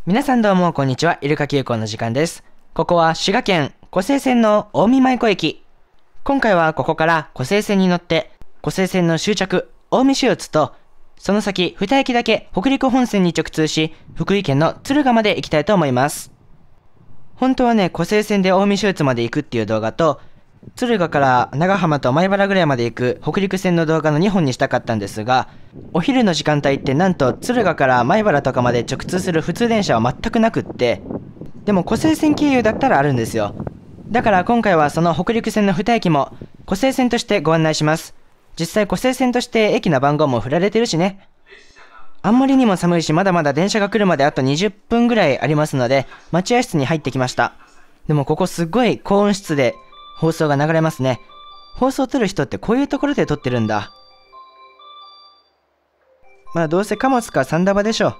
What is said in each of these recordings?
皆さんどうもこんにちは。イルカ急行の時間です。ここは滋賀県湖西線の近江舞子駅。今回はここから湖西線に乗って湖西線の終着近江市越とその先2駅だけ北陸本線に直通し福井県の敦賀まで行きたいと思います。本当はね、湖西線で近江市越まで行くっていう動画と敦賀から長浜と米原ぐらいまで行く北陸線の動画の2本にしたかったんですが、お昼の時間帯ってなんと敦賀から米原とかまで直通する普通電車は全くなくって、でも湖西線経由だったらあるんですよ。だから今回はその北陸線の2駅も湖西線としてご案内します。実際湖西線として駅の番号も振られてるしね。あんまりにも寒いし、まだまだ電車が来るまであと20分ぐらいありますので、待合室に入ってきました。でもここすっごい高音質で放送が流れますね。放送を撮る人ってこういうところで撮ってるんだ。まあどうせ貨物かサンダバでしょう。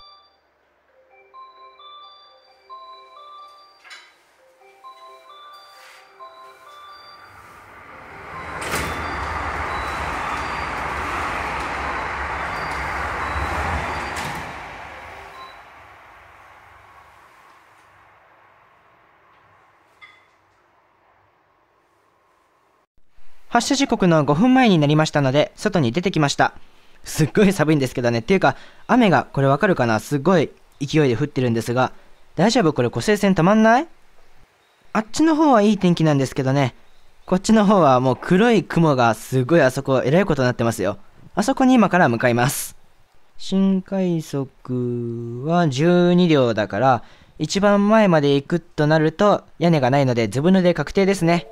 発車時刻の5分前になりましたので、外に出てきました。すっごい寒いんですけどね。っていうか、雨がこれわかるかな？すっごい勢いで降ってるんですが、大丈夫？これ湖西線止まんない？あっちの方はいい天気なんですけどね。こっちの方はもう黒い雲がすごいあそこ、えらいことになってますよ。あそこに今から向かいます。新快速は12両だから、一番前まで行くとなると屋根がないのでずぶ濡れ確定ですね。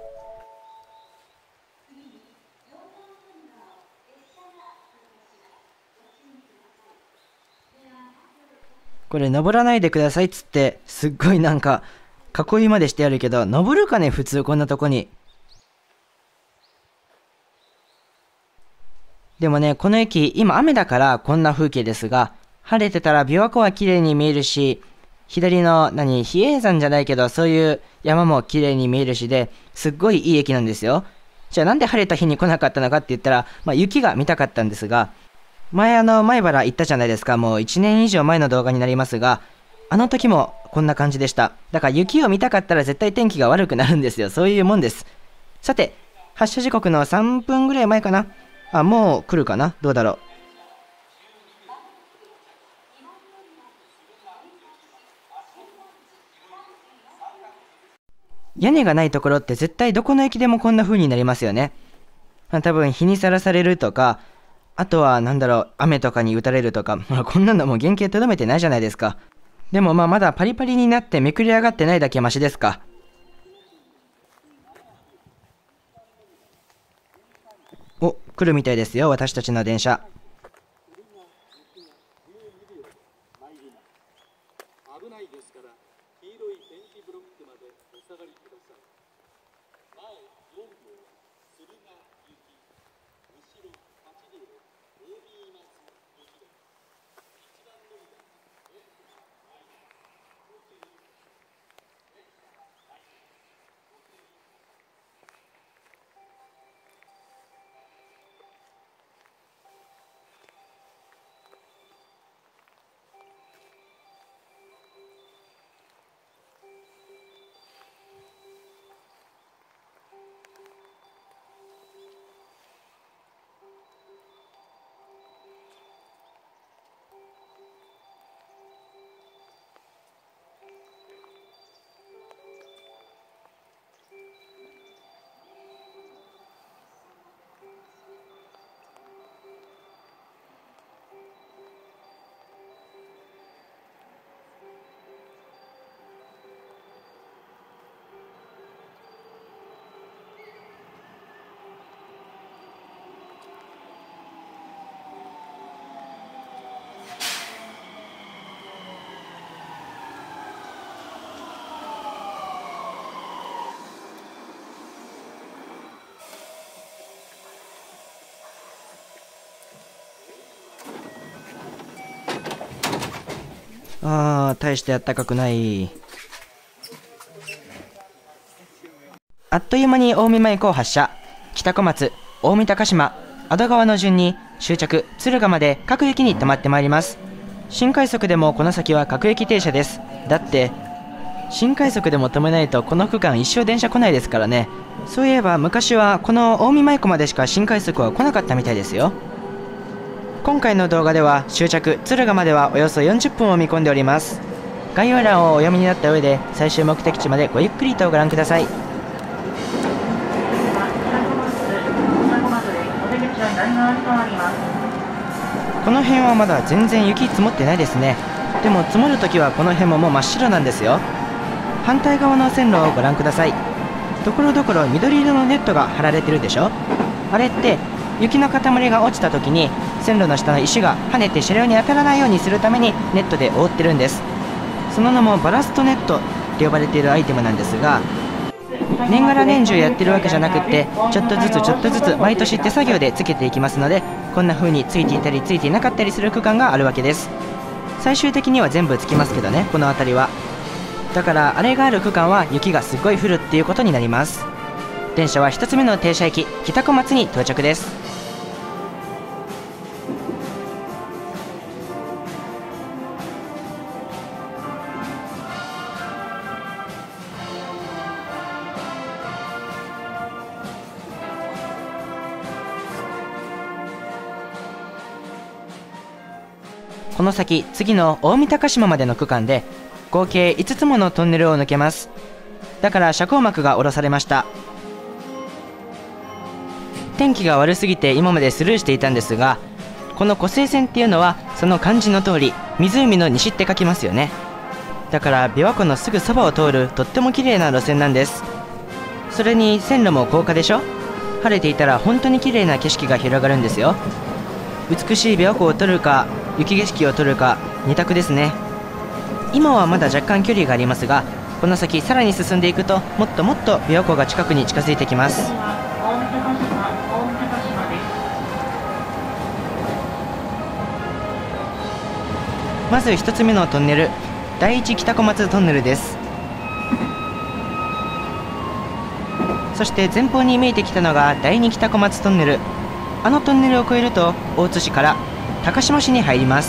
これ登らないでくださいっつってすっごいなんか囲いまでしてあるけど、登るかね普通こんなとこに。でもね、この駅今雨だからこんな風景ですが、晴れてたら琵琶湖は綺麗に見えるし、左の比叡山じゃないけどそういう山も綺麗に見えるしで、すっごいいい駅なんですよ。じゃあなんで晴れた日に来なかったのかって言ったら、雪が見たかったんですが、前米原行ったじゃないですか。もう1年以上前の動画になりますが、あの時もこんな感じでした。だから雪を見たかったら絶対天気が悪くなるんですよ。そういうもんです。さて、発車時刻の3分ぐらい前かな。あ、もう来るかな？どうだろう。屋根がないところって絶対どこの駅でもこんな風になりますよね。多分日にさらされるとか、あとは雨とかに打たれるとか、こんなのもう原型とどめてないじゃないですか。でもまだパリパリになってめくり上がってないだけマシですか。お、来るみたいですよ、私たちの電車。危ないですから、黄色い点字ブロックまでお下がりください。前4両、敦賀行き、後ろ8両、近江松行きです。一番乗りは大してあったかくない。あっという間に近江舞子を発車。北小松、近江高島、安堵川の順に終着敦賀まで各駅に停まってまいります。 新快速でもこの先は各駅停車です。だって新快速でも止めないとこの区間一生電車来ないですからね。そういえば昔はこの近江舞子までしか新快速は来なかったみたいですよ。今回の動画では終着敦賀まではおよそ40分を見込んでおります。概要欄をお読みになった上で最終目的地までごゆっくりとご覧ください。この辺はまだ全然雪積もってないですね。でも積もるときはこの辺ももう真っ白なんですよ。反対側の線路をご覧ください。ところどころ緑色のネットが張られてるでしょ。あれって雪の塊が落ちた時に線路の下の石が跳ねて車両に当たらないようにするためにネットで覆ってるんです。その名もバラストネットって呼ばれているアイテムなんですが、年がら年中やってるわけじゃなくって、ちょっとずつちょっとずつ毎年手作業でつけていきますので、こんな風についていたりついていなかったりする区間があるわけです。最終的には全部つきますけどね、この辺りは。だからあれがある区間は雪がすごい降るっていうことになります。電車は1つ目の停車駅北小松に到着です。この先次の近江高島までの区間で合計5つものトンネルを抜けます。だから車高幕が下ろされました。天気が悪すぎて今までスルーしていたんですが、この湖西線っていうのはその漢字の通り湖の西って書きますよね。だから琵琶湖のすぐそばを通るとっても綺麗な路線なんです。それに線路も高架でしょ。晴れていたら本当に綺麗な景色が広がるんですよ。美しい琵琶湖を撮るか雪景色を撮るか2択ですね。今はまだ若干距離がありますが、この先さらに進んでいくともっともっと琵琶湖が近くに近づいてきます。まず1つ目のトンネル、第一北小松トンネルです。そして前方に見えてきたのが第二北小松トンネル。あのトンネルを越えると大津市から高島市に入ります。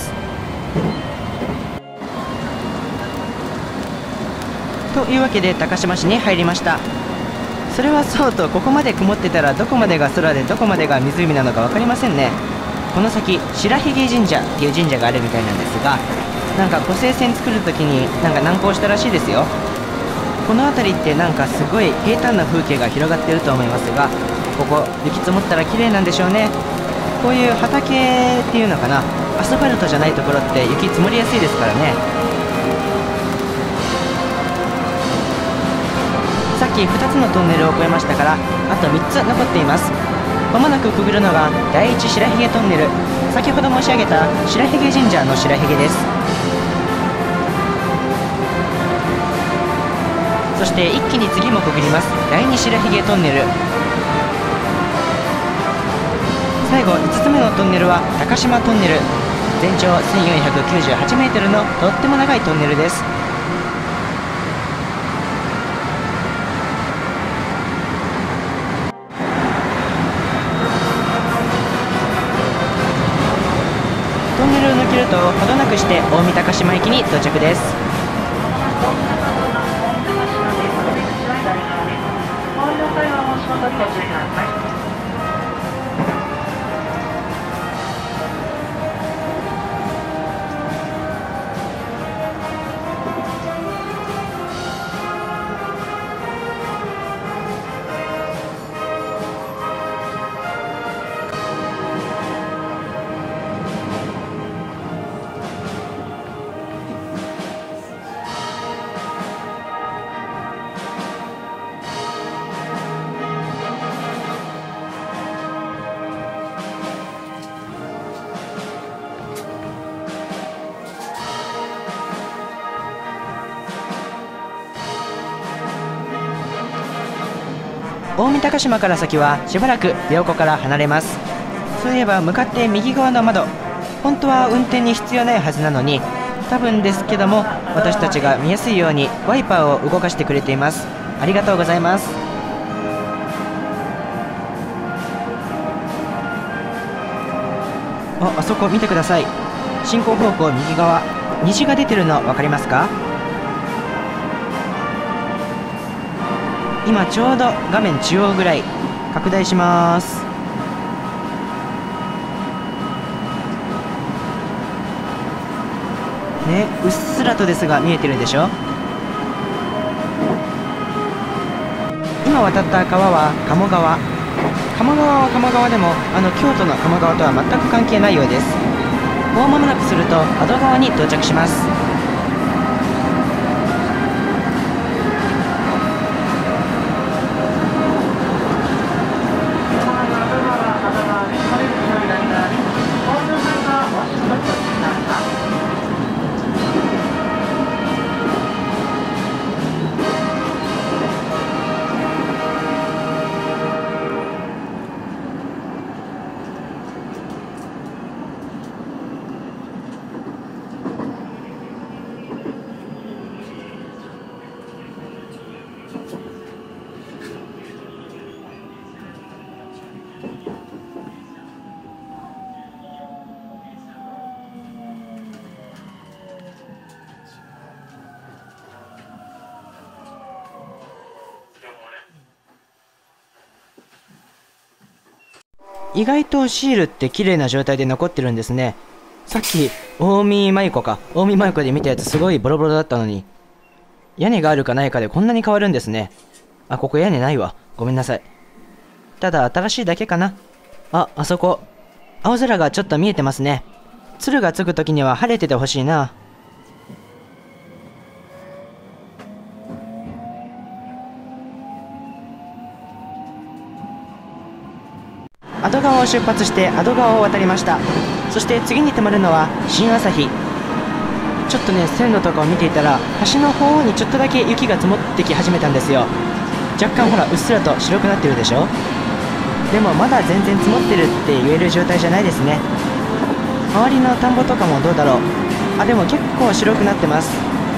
というわけで高島市に入りました。それはそうと、ここまで曇ってたらどこまでが空でどこまでが湖なのか分かりませんね。この先白髭神社っていう神社があるみたいなんですが、なんか湖西線作る時になんか難航したらしいですよ。この辺りってなんかすごい平坦な風景が広がってると思いますが、ここ雪積もったら綺麗なんでしょうね。こういう畑っていうのかな、アスファルトじゃないところって雪積もりやすいですからね。さっき2つのトンネルを越えましたから、あと3つ残っています。まもなくくぐるのが第一白髭トンネル、先ほど申し上げた白髭神社の白髭です。そして一気に次もくぐります第二白髭トンネル。最後5つ目のトンネルは高島トンネル、全長 1498m のとっても長いトンネルです。トンネルを抜けるとほどなくして近江高島駅に到着です。近江高島から先はしばらく琵琶湖から離れます。そういえば向かって右側の窓、本当は運転に必要ないはずなのに、多分ですけども私たちが見やすいようにワイパーを動かしてくれています。ありがとうございます。あそこ見てください。 進行方向右側、虹が出てるの分かりますか？今ちょうど画面中央ぐらい、拡大します。ね、うっすらとですが見えてるでしょ。今渡った川は鴨川。鴨川は鴨川でも京都の鴨川とは全く関係ないようです。もう間もなくすると安堵川に到着します。意外とシールって綺麗な状態で残ってるんですね。さっき近江舞子で見たやつすごいボロボロだったのに、屋根があるかないかでこんなに変わるんですね。あ、ここ屋根ないわ、ごめんなさい。ただ新しいだけかな。あそこ青空がちょっと見えてますね。鶴がつく時には晴れててほしいな。安堵川を出発して安堵川を渡りました。そして次に止まるのは新旭。ちょっとね、線路とかを見ていたら橋の方にちょっとだけ雪が積もってき始めたんですよ。若干ほらうっすらと白くなってるでしょ。でもまだ全然積もってるって言える状態じゃないですね。周りの田んぼとかもどうだろう。あ、でも結構白くなってます。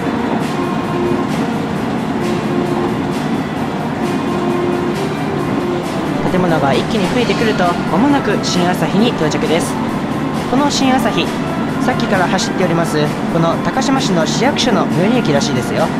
建物が一気に増えてくると間もなく新旭に到着です。この新旭、さっきから走っておりますこの高島市の市役所の最寄り駅らしいですよ。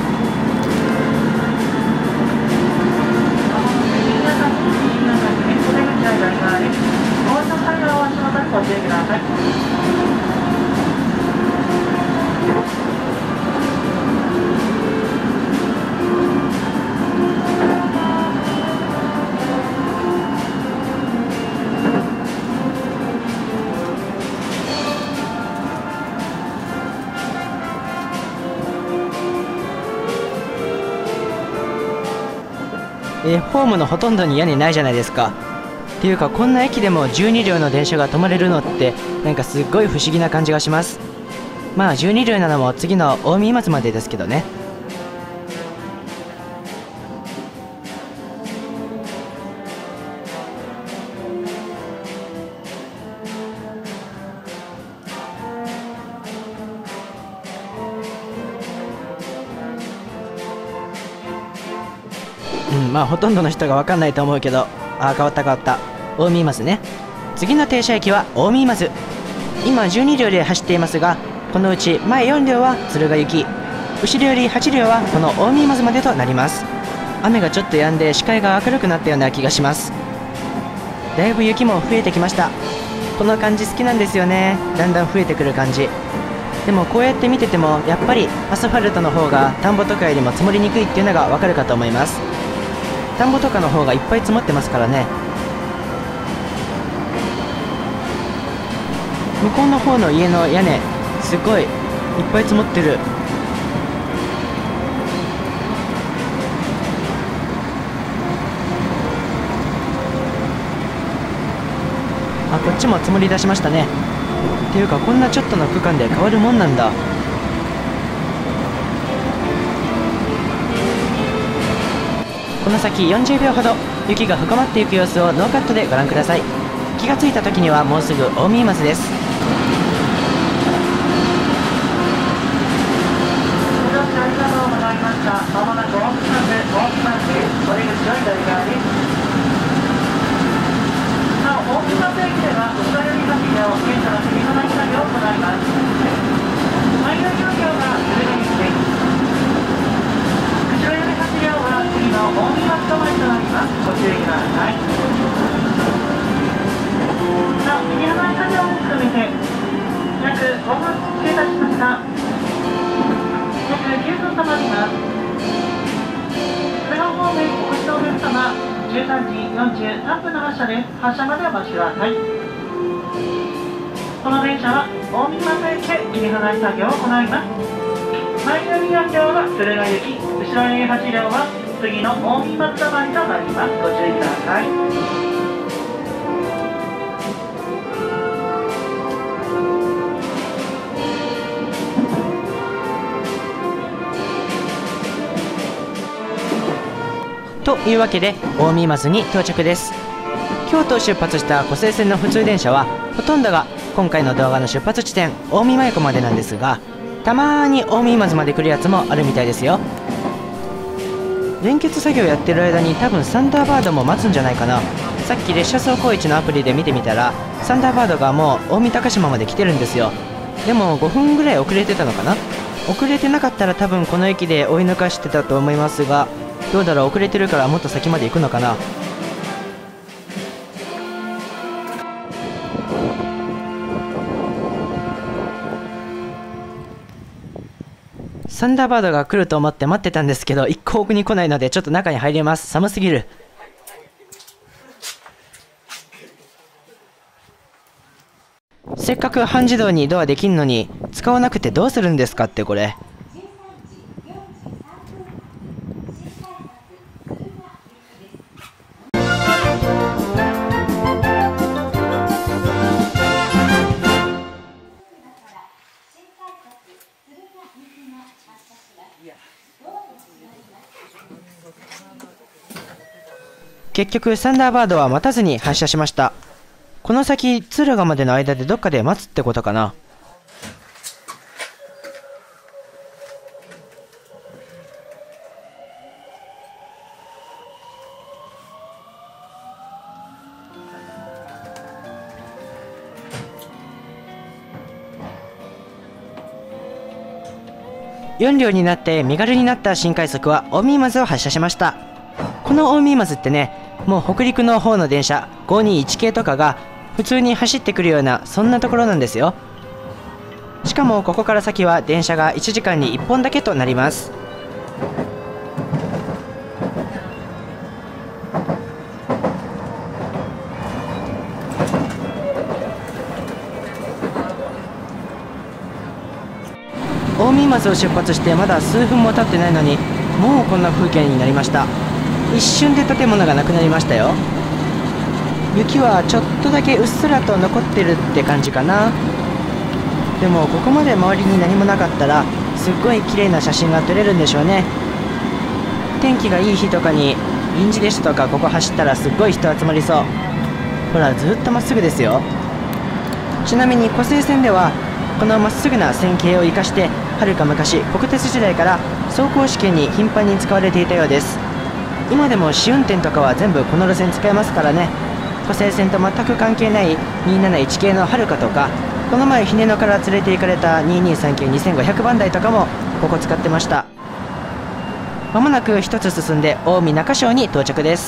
ホームのほとんどに屋根ないじゃないですか。っていうかこんな駅でも12両の電車が止まれるのってなんかすっごい不思議な感じがします。まあ12両なのも次の近江松までですけどね。まあほとんどの人が分かんないと思うけど、変わった近江松ね。次の停車駅は近江松。今12両で走っていますが、このうち前4両は敦賀行き、後ろより8両はこの近江松までとなります。雨がちょっと止んで視界が明るくなったような気がします。だいぶ雪も増えてきました。この感じ好きなんですよね。だんだん増えてくる感じ。でもこうやって見ててもやっぱりアスファルトの方が田んぼとかよりも積もりにくいっていうのがわかるかと思います。田んぼとかの方がいっぱい積もってますからね。向こうの方の家の屋根すごいいっぱい積もってる。こっちも積もり出しましたね。っていうかこんなちょっとの区間で変わるもんなんだ。この先40秒ほど雪が深まっていく様子をノーカットでご覧ください。気がついた時にはもうすぐ近江松です。ありがとうございました。まもなく近江松お出口の左側です。なお近江松駅では内寄り橋を現在の次の作業を行います。 発車です。発車までお待ちください。この電車は大三松駅で切り離し作業を行います。前寄り4両は敦賀行き、後ろ寄り8両は次の大三松止まりとなります。ご注意ください。 というわけで大三松に到着です。京都を出発した湖西線の普通電車はほとんどが今回の動画の出発地点近江真由子までなんですが、たまーに大三松まで来るやつもあるみたいですよ。連結作業やってる間に多分サンダーバードも待つんじゃないかな。さっき列車走行位置のアプリで見てみたらサンダーバードがもう近江高島まで来てるんですよ。でも5分ぐらい遅れてたのかな。遅れてなかったら多分この駅で追い抜かしてたと思いますが、どうだろう、遅れてるからもっと先まで行くのかな。サンダーバードが来ると思って待ってたんですけど一向に来ないのでちょっと中に入れます。寒すぎる。せっかく半自動にドアできんのに使わなくてどうするんですかってこれ。結局サンダーバードは待たずに発車しました。この先敦賀までの間でどっかで待つってことかな。4両になって身軽になった新快速は近江松を発車しました。この近江松ってね、もう北陸の方の電車521系とかが普通に走ってくるようなそんなところなんですよ。しかもここから先は電車が1時間に1本だけとなります。近江松を出発してまだ数分も経ってないのにもうこんな風景になりました。一瞬で建物がなくなりましたよ。雪はちょっとだけうっすらと残ってるって感じかな。でもここまで周りに何もなかったらすっごい綺麗な写真が撮れるんでしょうね。天気がいい日とかに臨時列車とかここ走ったらすっごい人集まりそう。ほらずっとまっすぐですよ。ちなみに湖西線ではこのまっすぐな線形を生かしてはるか昔国鉄時代から走行試験に頻繁に使われていたようです。今でも試運転とかは全部この路線使えますからね。湖西線と全く関係ない271系のはるかとか、この前姫野から連れて行かれた223系2500番台とかもここ使ってました。まもなく一つ進んで近江中小に到着です。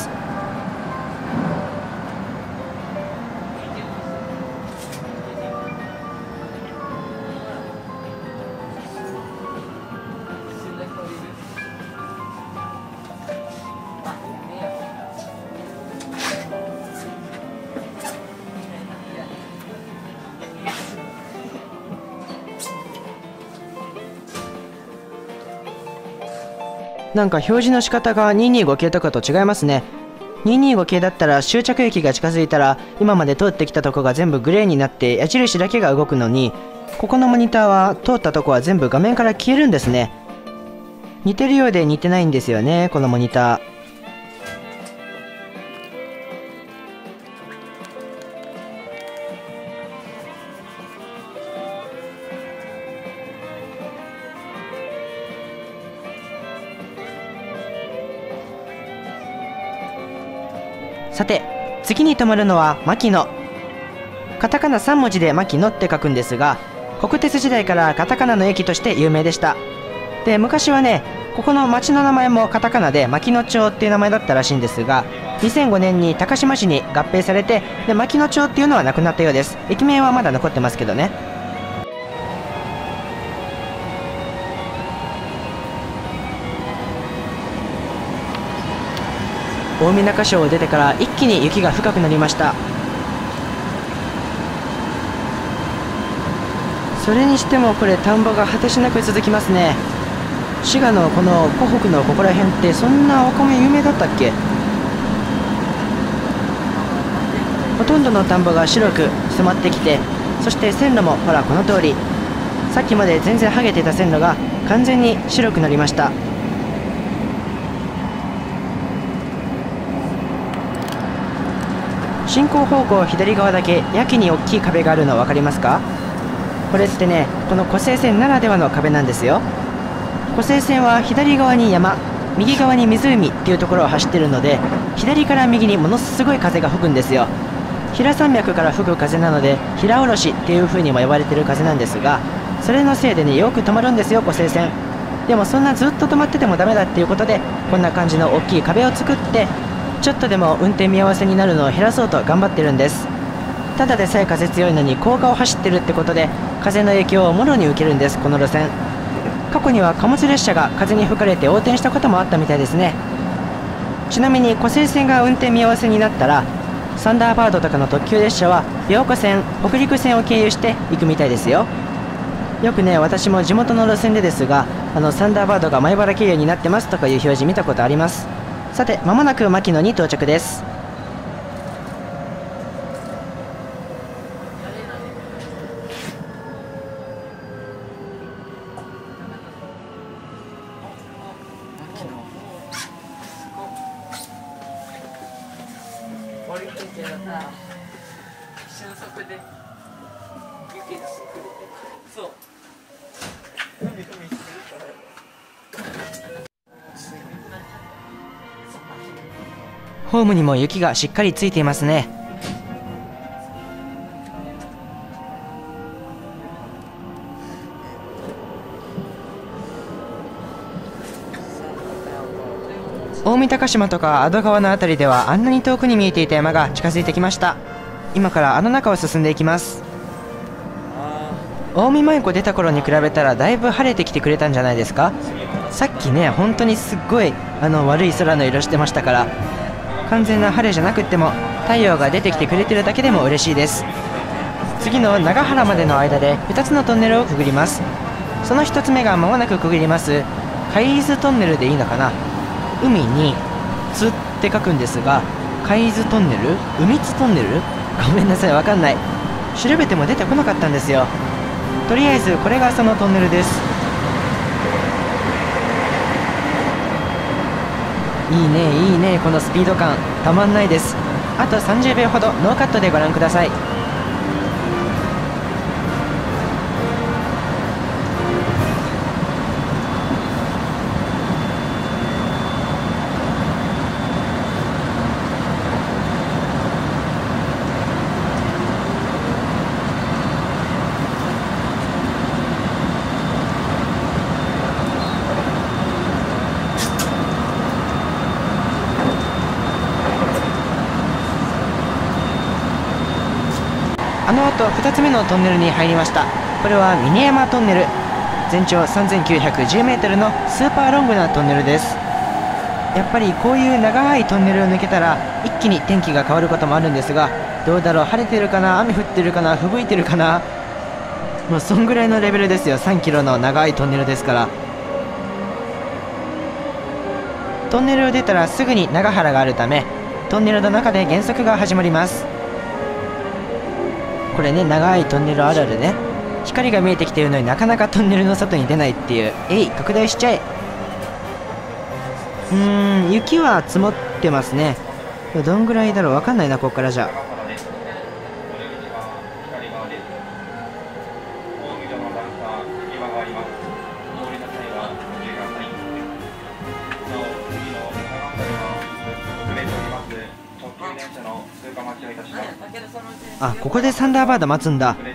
なんか表示の仕方が225系とかと違いますね。225系だったら終着駅が近づいたら今まで通ってきたとこが全部グレーになって矢印だけが動くのに、ここのモニターは通ったとこは全部画面から消えるんですね。似てるようで似てないんですよね、このモニター。さて次に止まるのは牧野。カタカナ3文字で牧野って書くんですが、国鉄時代からカタカナの駅として有名でした。で昔はね、ここの町の名前もカタカナで牧野町っていう名前だったらしいんですが、2005年に高島市に合併されて、で牧野町っていうのはなくなったようです。駅名はまだ残ってますけどね。 大見中小を出てから一気に雪が深くなりました。それにしてもこれ田んぼが果てしなく続きますね。滋賀のこの湖北のここら辺ってそんなお米有名だったっけ。ほとんどの田んぼが白く染まってきて、そして線路もほらこの通り、さっきまで全然剥げてた線路が完全に白くなりました。進行方向左側だけやけに大きい壁があるの分かりますか。これってね、この湖西線ならではの壁なんですよ。湖西線は左側に山、右側に湖っていうところを走ってるので、左から右にものすごい風が吹くんですよ。平山脈から吹く風なので平おろしっていう風にも呼ばれてる風なんですが、それのせいでねよく止まるんですよ湖西線。でもそんなずっと止まっててもダメだっていうことで、こんな感じの大きい壁を作って、ちょっとでも運転見合わせになるのを減らそうと頑張ってるんです。ただでさえ風強いのに高架を走ってるってことで、風の影響をもろに受けるんですこの路線。過去には貨物列車が風に吹かれて横転したこともあったみたいですね。ちなみに湖西線が運転見合わせになったら、サンダーバードとかの特急列車は琵琶湖線、北陸線を経由して行くみたいですよ。よくね、私も地元の路線でですが、サンダーバードが米原経由になってますとかいう表示見たことあります。さて、まもなく牧野に到着です。ホームにも雪がしっかりついていますね。大見高島とか安堵川の辺りではあんなに遠くに見えていた山が近づいてきました。今からあの中を進んでいきます。大見舞子出た頃に比べたらだいぶ晴れてきてくれたんじゃないですか。さっきね本当にすっごい悪い空の色してましたから、完全な晴れじゃなくっても太陽が出てきてくれてるだけでも嬉しいです。次の長原までの間で2つのトンネルをくぐります。その1つ目が間もなくくぐります海津トンネルでいいのかな。海に津って書くんですが、海津トンネル、海津トンネル、ごめんなさいわかんない。調べても出てこなかったんですよ。とりあえずこれがそのトンネルです。いいねいいね、このスピード感たまんないです。あと30秒ほどノーカットでご覧ください。あの後2つ目のトンネルに入りました。これは峰山トンネル、全長 3910m のスーパーロングなトンネルです。やっぱりこういう長いトンネルを抜けたら一気に天気が変わることもあるんですが、どうだろう、晴れてるかな、雨降ってるかな、吹雪いてるかな。もうそんぐらいのレベルですよ。3キロの長いトンネルですから。トンネルを出たらすぐに長原があるため、トンネルの中で減速が始まります。これね、長いトンネルあるあるね。光が見えてきているのになかなかトンネルの外に出ないっていう。拡大しちゃえ。雪は積もってますね。どんぐらいだろう、わかんないなここからじゃ。あ、ここでサンダーバード待つんだ。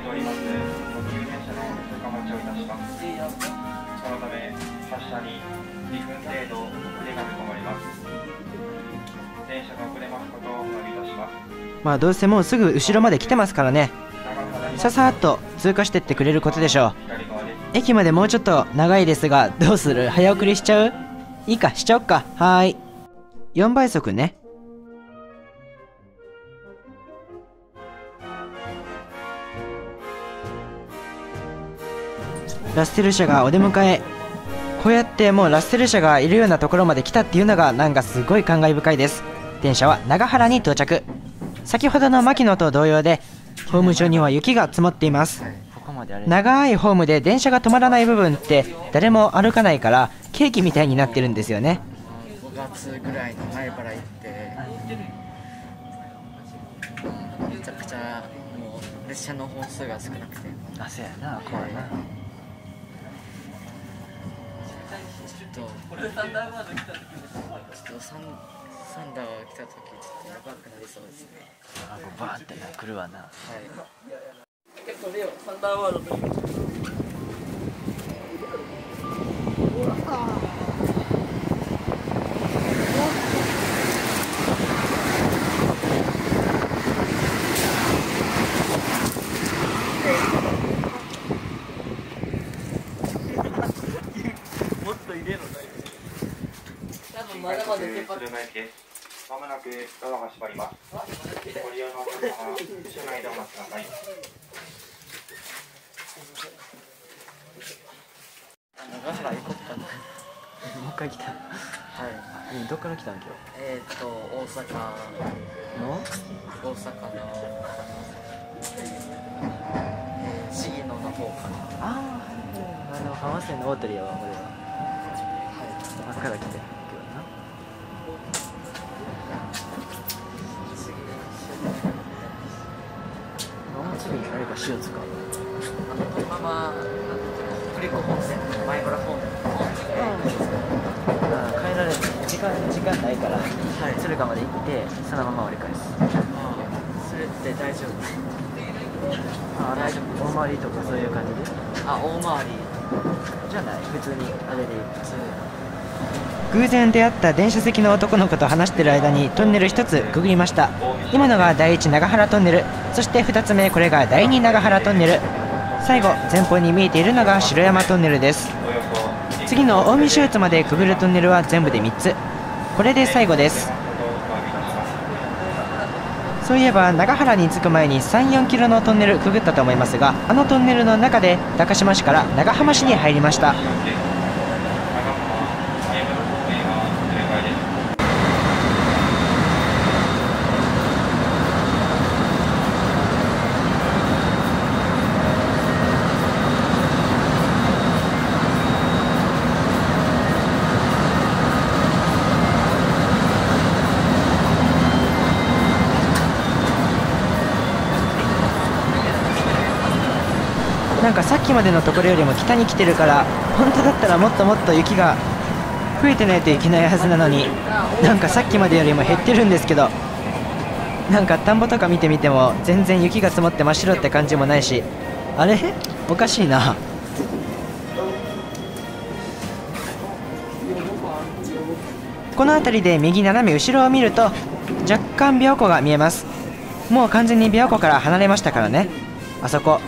まあどうせもうすぐ後ろまで来てますからね。ささっと通過してってくれることでしょう。駅までもうちょっと長いですが、どうする？早送りしちゃう？いいか、しちゃおっか。はーい。4倍速ね。 ラッセル車がお出迎え。こうやってもうラッセル車がいるようなところまで来たっていうのがなんかすごい感慨深いです。電車は長原に到着。先ほどの牧野と同様でホーム上には雪が積もっています。長いホームで電車が止まらない部分って誰も歩かないからケーキみたいになってるんですよね。 5月ぐらいの前から行ってめちゃくちゃもう列車の本数が少なくて、 あ、そうやな、怖いな。 ちょっとサンダーが来た時ちょっとやばくなりそうですね。 バーって来るわな。 はい。 結構レオサンダーワールドもっと入れろ多分まだまだ出発。 まもなくドアが閉まります。ご利用のお客様は車内でお待ちください。 長原行こうかな。 もう一回来た。 はい。 どっから来たん今日？ 大阪の市議野の方から。 ああ、浜線の大鳥やわ、俺は。あっから来て、今日はな。次にあれか塩使う。 このまま北陸本線の前原方面帰られる時間ないから、敦賀まで行ってそのまま折り返す。 それって大丈夫？ 大丈夫。大回りとかそういう感じで？ 大回りじゃない、普通にあれで普通。偶然出会った電車席の男の子と話してる間にトンネル一つくぐりました。今のが第1長原トンネル、そして2つ目これが第2長原トンネル、最後前方に見えているのが城山トンネルです。次の近江手術までくぐるトンネルは全部で3つ、これで最後です。そういえば長原に着く前に 3,4 キロのトンネルくぐったと思いますが、あのトンネルの中で高島市から長浜市に入りました。なんかさっきまでのところよりも北に来てるから、本当だったらもっともっと雪が増えてないといけないはずなのに、なんかさっきまでよりも減ってるんですけど、なんか田んぼとか見てみても全然雪が積もって真っ白って感じもないし、あれおかしいな。この辺りで右斜め後ろを見ると若干琵琶湖が見えます。もう完全に琵琶湖から離れましたからね。あそこ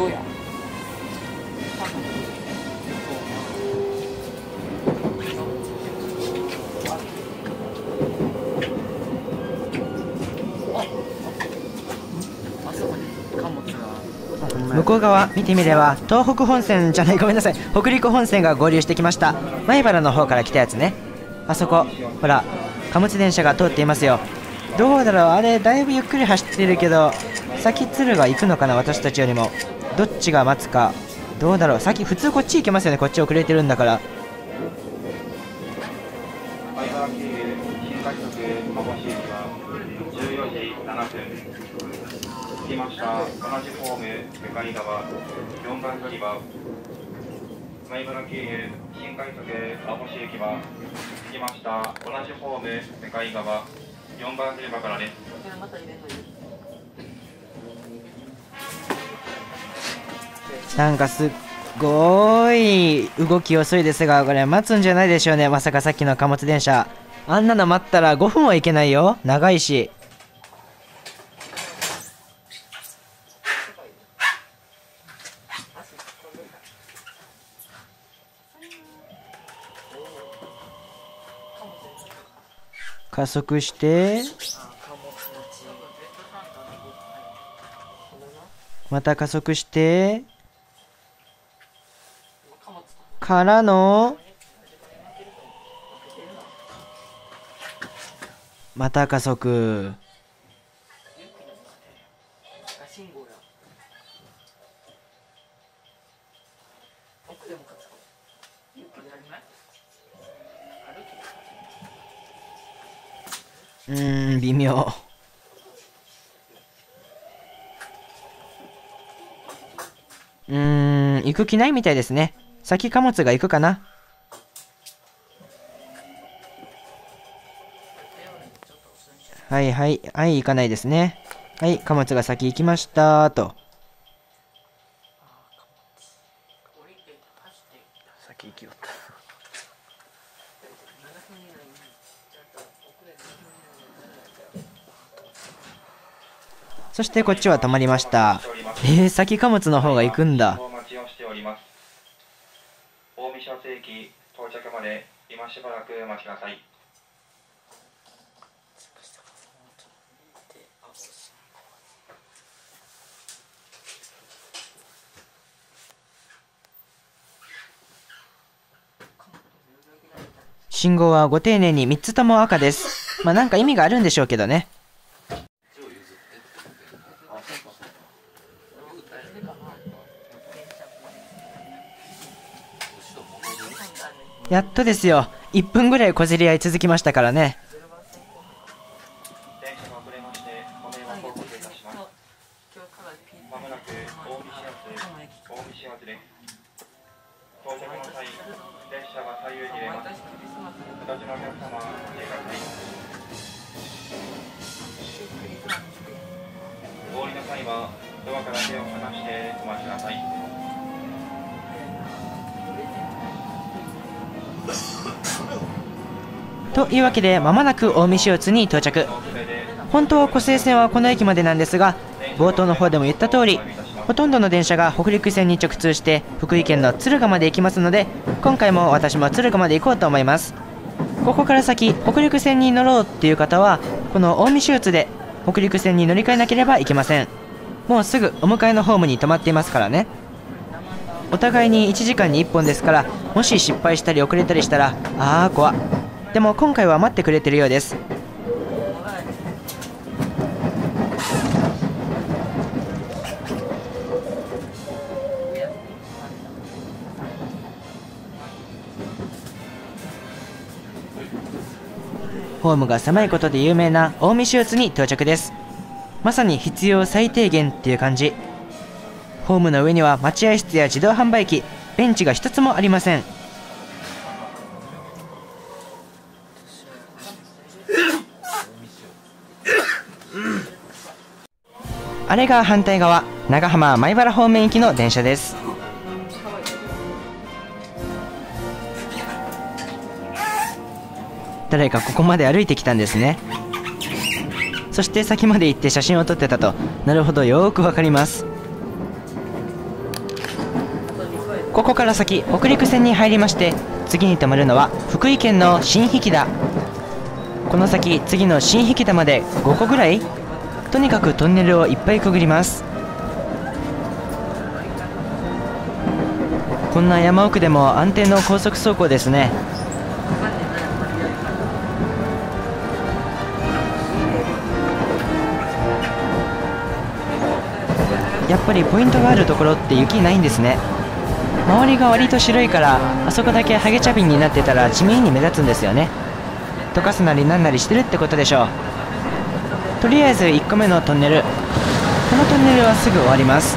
向こう側見てみれば東北本線じゃない、ごめんなさい、北陸本線が合流してきました。米原の方から来たやつね。あそこほら貨物電車が通っていますよ。どうだろう、あれだいぶゆっくり走ってるけど先敦賀行くのかな、私たちよりも。どっちが待つか、どうだろう。先普通こっち行けますよね、こっち遅れてるんだから。 米原経由新快速網走駅は14時7分。着きました。同じホーム向かい側4番乗り場。米原経由新快速網走駅は着きました。同じホーム向かい側4番乗り場からです。 なんかすっごい動き遅いですが、これ待つんじゃないでしょうね。まさかさっきの貨物電車、あんなの待ったら5分はいけないよ、長いし。加速してまた加速して、 からのまた加速。 信号や。奥でも勝つか。勇気でありない。 微妙。行く気ないみたいですね。先貨物が行くかな。はいはい。はい、行かないですね。はい、貨物が先行きましたと。 先行きよった。 そしてこっちは止まりました。先貨物の方が行くんだ。 お待ちをしております。大見始発駅到着まで今しばらくお待ちください。 信号はご丁寧に3つとも赤です。まあなんか意味があるんでしょうけどね。やっとですよ。1分ぐらい小競り合い続きましたからね。 電車が遅れましてご迷惑をおかけいたします。まもなく大見始発です。到着の際、列車が左右に出ます。お立ちのお客様、お見てください。お降りの際はドアから手を離してお待ちください。 というわけでまもなく大見始発に到着。本当は湖西線はこの駅までなんですが、冒頭の方でも言った通り、ほとんどの電車が北陸線に直通して福井県の敦賀まで行きますので、今回も私も敦賀まで行こうと思います。ここから先北陸線に乗ろうっていう方は、この大見始発で北陸線に乗り換えなければいけません。もうすぐお迎えのホームに止まっていますからね。お互いに1時間に1本ですから、もし失敗したり遅れたりしたら怖っ。でも今回は待ってくれてるようです。ホームが狭いことで有名な大見始発に到着です。まさに必要最低限っていう感じ。ホームの上には待合室や自動販売機、ベンチが一つもありません。あれが反対側、長浜米原方面行きの電車です。誰かここまで歩いてきたんですね。そして先まで行って写真を撮ってたと。なるほど、よーくわかります。ここから先北陸線に入りまして、次に止まるのは福井県の新疋田。この先次の新疋田まで5個ぐらい、とにかくトンネルをいっぱいくぐります。こんな山奥でも安定の高速走行ですね。やっぱりポイントがあるところって雪ないんですね。周りが割と白いから、あそこだけハゲ茶瓶になってたら地味に目立つんですよね。溶かすなりなんなりしてるってことでしょう。とりあえず1個目のトンネル、このトンネルはすぐ終わります。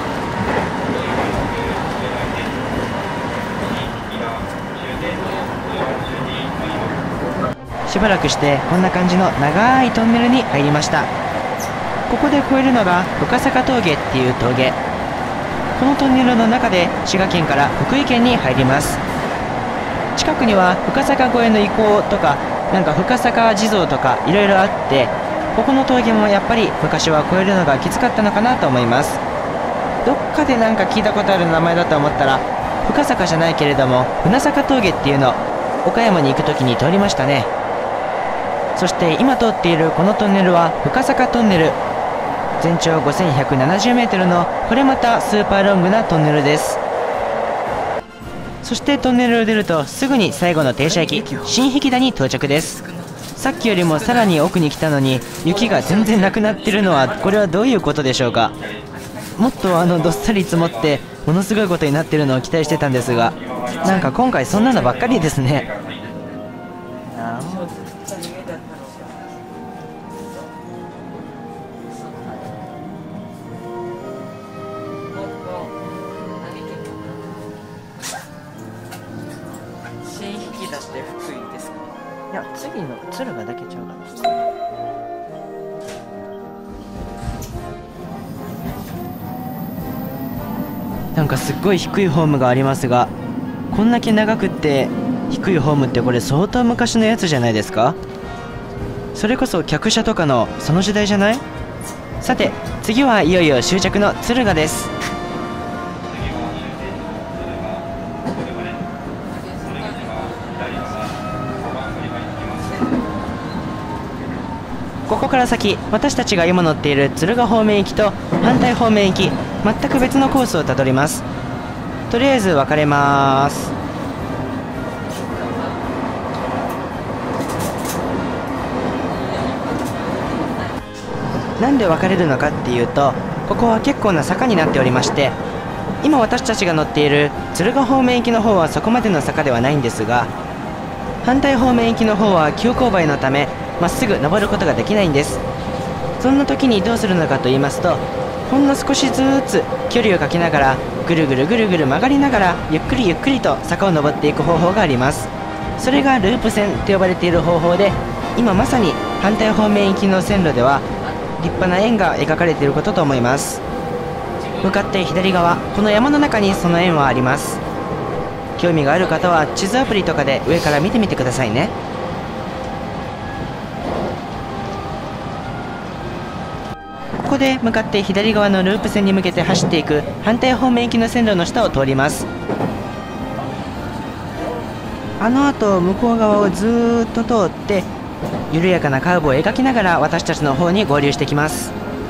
しばらくしてこんな感じの長いトンネルに入りました。ここで越えるのが深坂峠っていう峠。このトンネルの中で滋賀県から福井県に入ります。近くには深坂越えの遺構とか、なんか深坂地蔵とかいろいろあって、ここの峠もやっぱり昔は越えるのがきつかったのかなと思います。どっかでなんか聞いたことある名前だと思ったら、深坂じゃないけれども船坂峠っていうの、岡山に行く時に通りましたね。そして今通っているこのトンネルは深坂トンネル。全長 5170 メートルのこれまたスーパーロングなトンネルです。 そしてトンネルを出るとすぐに最後の停車駅新疋田に到着です。さっきよりもさらに奥に来たのに雪が全然なくなってるのは、これはどういうことでしょうか。もっとどっさり積もってものすごいことになってるのを期待してたんですが、なんか今回そんなのばっかりですね。 新疋田って福井ですか？ いや、次の敦賀だけちゃうかな。なんかすっごい低いホームがありますが、こんだけ長くって低いホームってこれ相当昔のやつじゃないですか。それこそ客車とかのその時代じゃない？さて次はいよいよ終着の敦賀です。ここから先、私たちが今乗っている敦賀方面行きと反対方面行き、全く別のコースをたどります。とりあえず分かれます。なんで分かれるのかっていうと、ここは結構な坂になっておりまして、今私たちが乗っている敦賀方面行きの方はそこまでの坂ではないんですが、反対方面行きの方は急勾配のためまっすぐ登ることができないんです。そんな時にどうするのかと言いますと、ほんの少しずつ距離をかけながらぐるぐるぐるぐる曲がりながらゆっくりゆっくりと坂を登っていく方法があります。それがループ線と呼ばれている方法で、今まさに反対方面行きの線路では立派な円が描かれていることと思います。向かって左側、この山の中にその円はあります。興味がある方は地図アプリとかで上から見てみてくださいね。ここで向かって左側のループ線に向けて走っていく反対方面行きの線路の下を通ります。あの後向こう側をずーっと通って緩やかなカーブを描きながら私たちの方に合流してきます。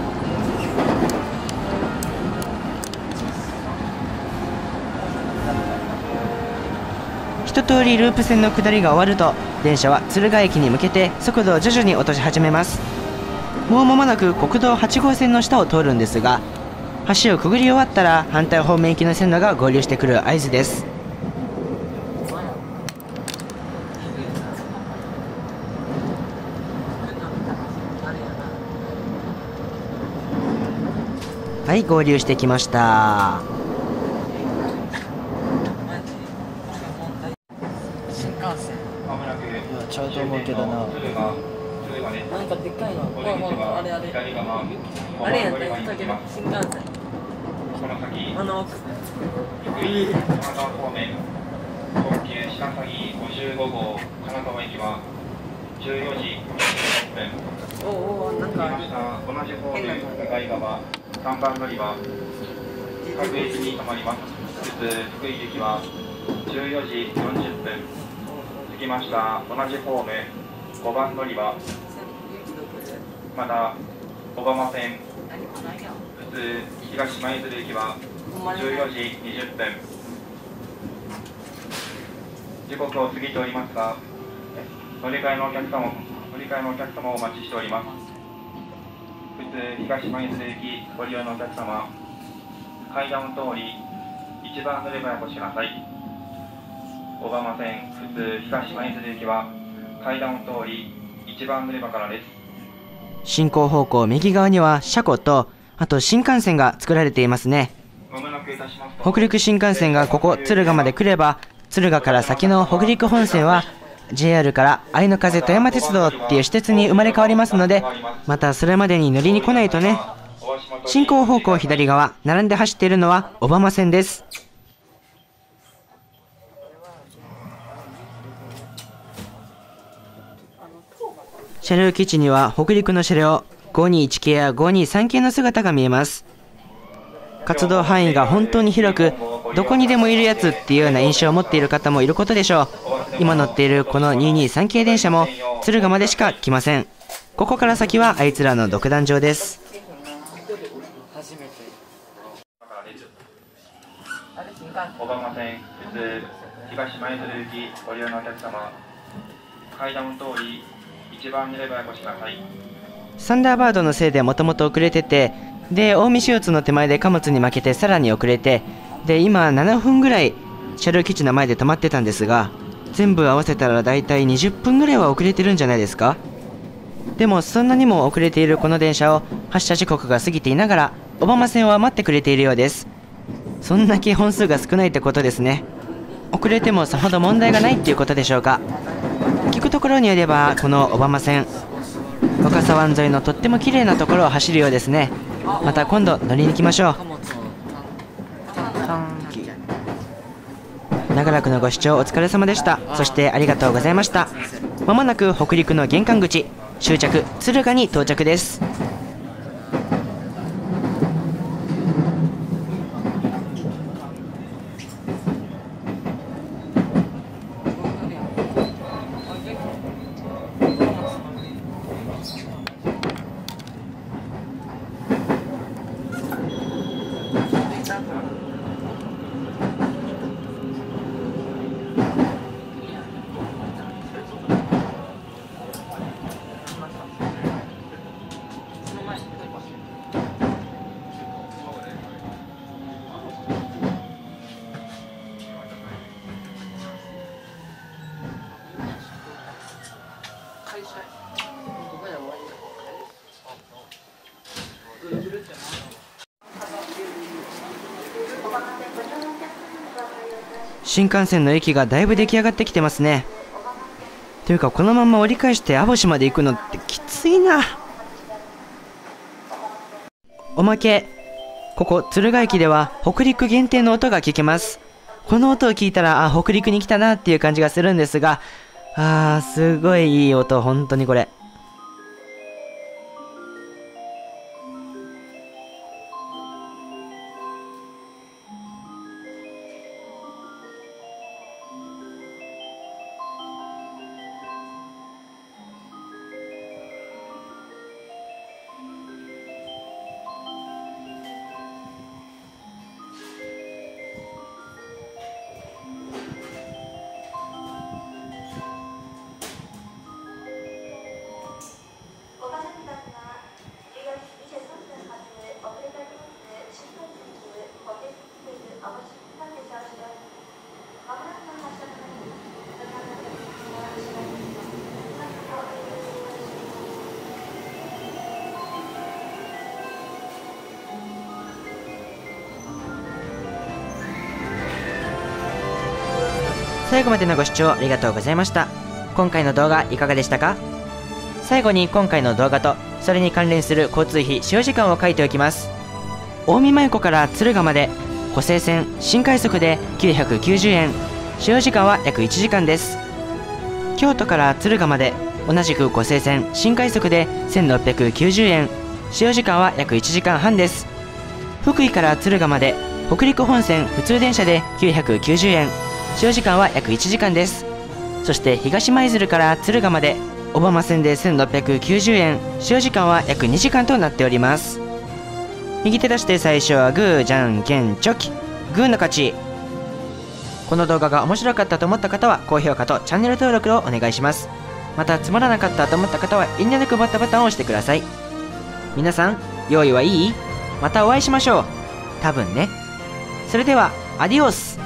一通りループ線の下りが終わると電車は敦賀駅に向けて速度を徐々に落とし始めます。もう間もなく国道8号線の下を通るんですが、橋をくぐり終わったら反対方面行きの線路が合流してくる合図です。はい、合流してきました。 新幹線ちゃうと思うけどな。 なんかでっかいの、あれやったやったけど、新幹線あの奥金沢方面特急しかさぎ55号金沢駅は14時56分。 おなんか同じ方面向かい側3番乗り場各駅に停まります。普通福井行きは14時40分。着きました。同じ方面5番乗り場、また小浜線普通東舞鶴駅は14時20分。時刻を過ぎておりますが、乗り換えのお客様をお待ちしております。普通東舞鶴駅ご利用のお客様、階段を通り1番乗り場へお越しください。小浜線普通東舞鶴駅は階段を通り1番乗り場からです。 進行方向右側には車庫と、あと新幹線が作られていますね。北陸新幹線がここ敦賀まで来れば、敦賀から先の北陸本線は JR から愛の風富山鉄道っていう私鉄に生まれ変わりますので、またそれまでに乗りに来ないとね。進行方向左側、並んで走っているのは小浜線です。車両基地には北陸の車両521系や523系の姿が見えます。活動範囲が本当に広く、どこにでもいるやつっていうような印象を持っている方もいることでしょう。今乗っているこの223系電車も敦賀までしか来ません。ここから先はあいつらの独壇場です。 あれ新幹線小浜線普通東舞鶴行きご利用のお客様、階段を通り1番にレバーお越しください。 サンダーバードのせいでもともと遅れてて、で近江市内の手前で貨物に負けてさらに遅れて、で今7分ぐらい車両基地の前で止まってたんですが、全部合わせたらだいたい20分ぐらいは遅れてるんじゃないですか。でもそんなにも遅れているこの電車を発車時刻が過ぎていながら小浜線は待ってくれているようです。そんだけ本数が少ないってことですね。遅れてもさほど問題がないっていうことでしょうか。聞くところによればこの小浜線、若狭湾沿いのとっても綺麗なところを走るようですね。また今度乗りに行きましょう。 貨物の長らくのご視聴お疲れ様でした。そしてありがとうございました。まもなく北陸の玄関口終着敦賀に到着です。新幹線の駅がだいぶ出来上がってきてますね。というかこのまま折り返して網干まで行くのってきついな。おまけ、ここ敦賀駅では北陸限定の音が聞けます。この音を聞いたら北陸に来たなっていう感じがするんですが、すごいいい音、本当にこれ。最後までのご視聴ありがとうございました。今回の動画いかがでしたか？最後に今回の動画とそれに関連する交通費使用時間を書いておきます。近江舞子から敦賀まで湖西線新快速で990円、使用時間は約1時間です。京都から敦賀まで同じく湖西線新快速で1690円、使用時間は約1時間半です。福井から敦賀まで北陸本線普通電車で990円、使用時間は約1時間です。そして東舞鶴から敦賀まで小浜線で1690円、使用時間は約2時間となっております。右手出して最初はグーじゃんけんチョキ、グーの勝ち。この動画が面白かったと思った方は高評価とチャンネル登録をお願いします。またつまらなかったと思った方はいいねの配ったボタンを押してください。皆さん用意はいい？またお会いしましょう。多分ね。それではアディオス。